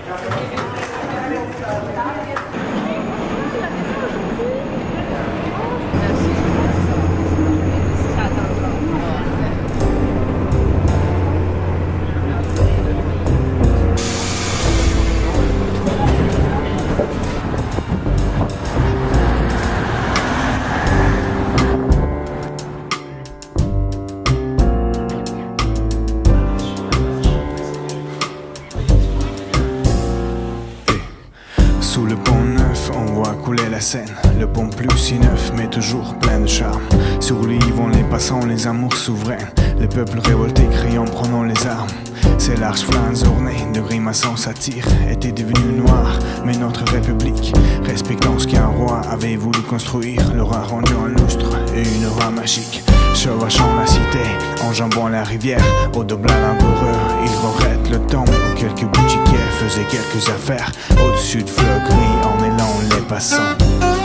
Sous le pont neuf, on voit couler la Seine. Le pont plus si neuf, mais toujours plein de charme. Sur lui vont les passants, les amours souverains. Les peuples révoltés crient en prenant les armes. Ces larges flancs ornés de grimaçants satires étaient devenus noirs, mais notre République, respectant ce qu'un roi avait voulu construire, leur a rendu un lustre et une aura magique. Chevachant la cité, enjambant la rivière, au Doblat langoureux, ils regrettent le temps où quelques boutiquiers faisaient quelques affaires au-dessus de fleurs gris en élan les passants.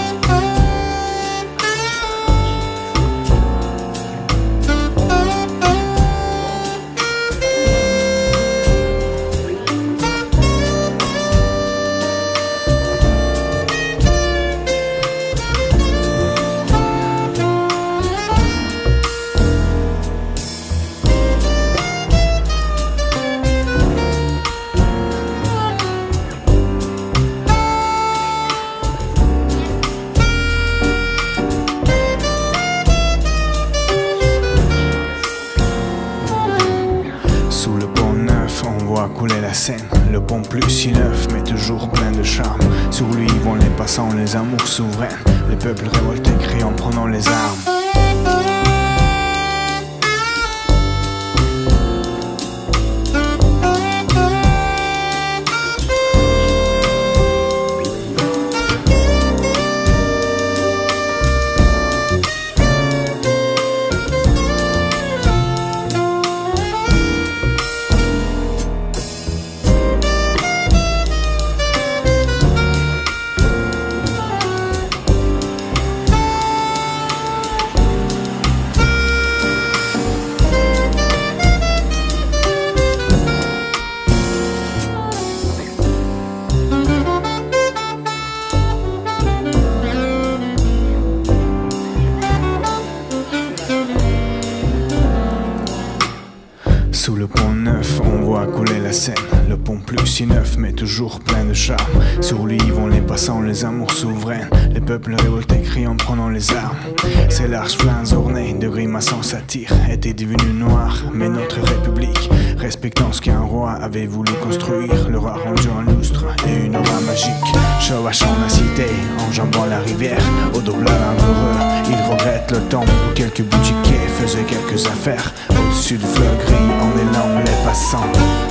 Couler la Seine, le pont plus si neuf, mais toujours plein de charme. Sur lui vont les passants, les amours souverains. Les peuples révoltés crient en prenant les armes. Sous le pont neuf, on voit couler la Seine. Le pont plus si neuf, mais toujours plein de charme. Sur lui vont les passants, les amours souverains. Les peuples révoltés crient en prenant les armes. Ces larges flancs ornés de grimaçants satires étaient devenus noirs, mais notre République, respectant ce qu'un roi avait voulu construire, leur a rendu un lustre et une aura magique. Chevachant la cité, enjambant la rivière, au Doblat langoureux, ils regrettent le temps où quelques boutiquiers faisaient quelques affaires au-dessus de fleurs gris en élan les passants.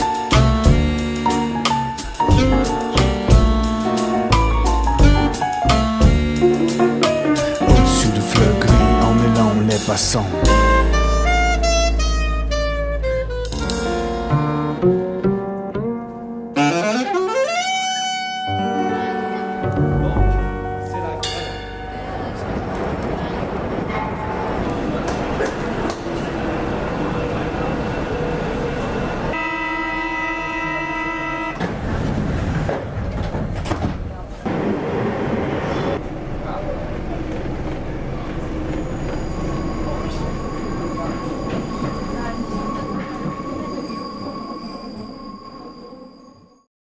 Au-dessus de fleurs gris en élan les passants.